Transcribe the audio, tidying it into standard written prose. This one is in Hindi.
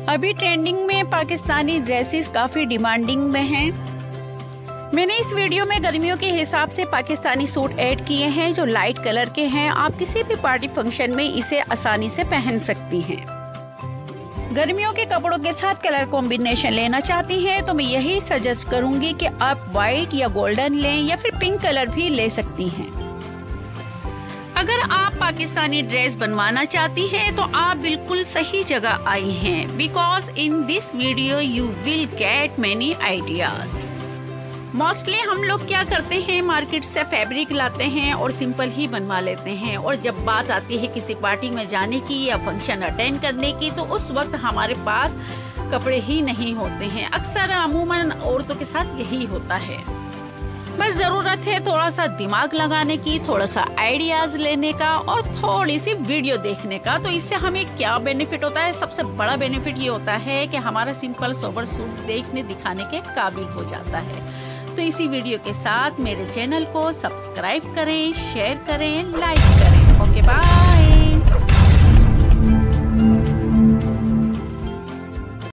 अभी ट्रेंडिंग में पाकिस्तानी ड्रेसेस काफ़ी डिमांडिंग में हैं। मैंने इस वीडियो में गर्मियों के हिसाब से पाकिस्तानी सूट ऐड किए हैं जो लाइट कलर के हैं। आप किसी भी पार्टी फंक्शन में इसे आसानी से पहन सकती हैं। गर्मियों के कपड़ों के साथ कलर कॉम्बिनेशन लेना चाहती हैं तो मैं यही सजेस्ट करूंगी कि आप वाइट या गोल्डन लें या फिर पिंक कलर भी ले सकती हैं। अगर आप पाकिस्तानी ड्रेस बनवाना चाहती हैं तो आप बिल्कुल सही जगह आई हैं, because in this video you will get many ideas. Mostly हम लोग क्या करते हैं, मार्केट से फैब्रिक लाते हैं और सिंपल ही बनवा लेते हैं, और जब बात आती है किसी पार्टी में जाने की या फंक्शन अटेंड करने की तो उस वक्त हमारे पास कपड़े ही नहीं होते हैं। अक्सर अमूमन औरतों के साथ यही होता है। बस ज़रूरत है थोड़ा सा दिमाग लगाने की, थोड़ा सा आइडियाज लेने का और थोड़ी सी वीडियो देखने का। तो इससे हमें क्या बेनिफिट होता है? सबसे बड़ा बेनिफिट ये होता है कि हमारा सिंपल सोबर सूट देखने दिखाने के काबिल हो जाता है। तो इसी वीडियो के साथ मेरे चैनल को सब्सक्राइब करें, शेयर करें, लाइक करें। Okay bye.